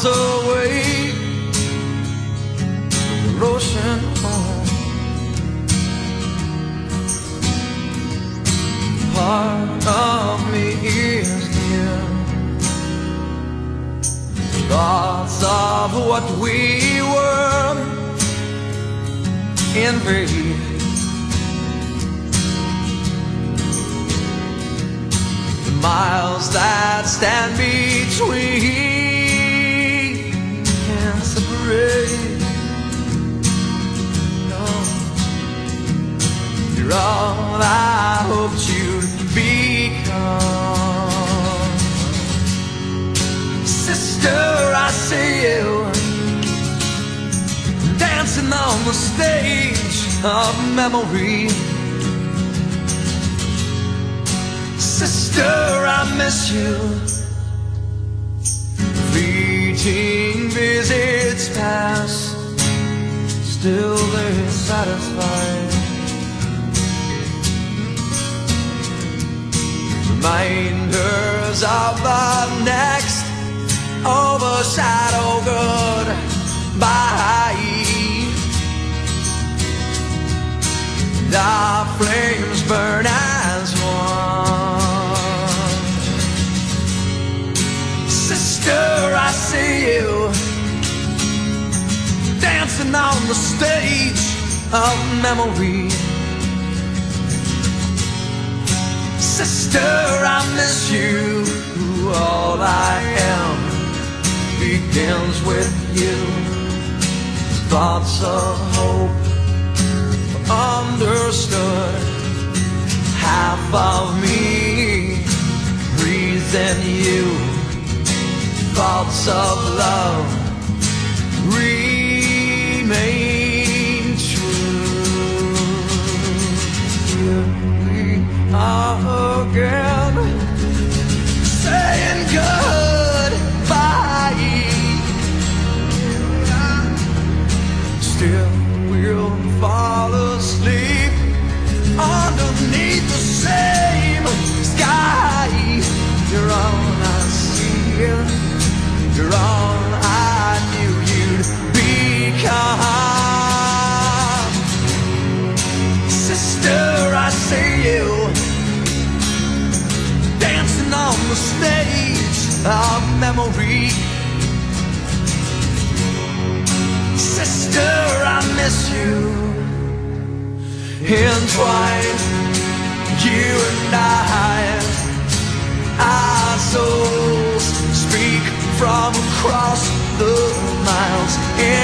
miles away, ocean home. Part of me is near. Thoughts of what we were in vain. The miles that stand between can't separate. No, you're all I hoped you'd become. Sister, I see you dancing on the stage of memory. Sister, I miss you. Fleeting visits pass, still they satisfy. Reminders of the next overshadow goodbye. The flames burn as one. Sister, I see you dancing on the stage of memory. Sister, I miss you. All I am begins with you. Thoughts of hope understood. Half of me breathes in you. Thoughts of love remain true. Here we are again, saying goodbye. Still we'll fall asleep underneath the same sky. You're all I see, you're all I knew you'd become. Sister, I see you dancing on the stage of memory. Sister, I miss you. Entwined, you and our souls speak from across the miles.